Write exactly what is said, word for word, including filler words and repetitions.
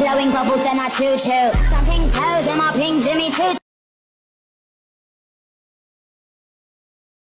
blowing bubbles, then I choo choo. Jumping toes in my pink Jimmy choo.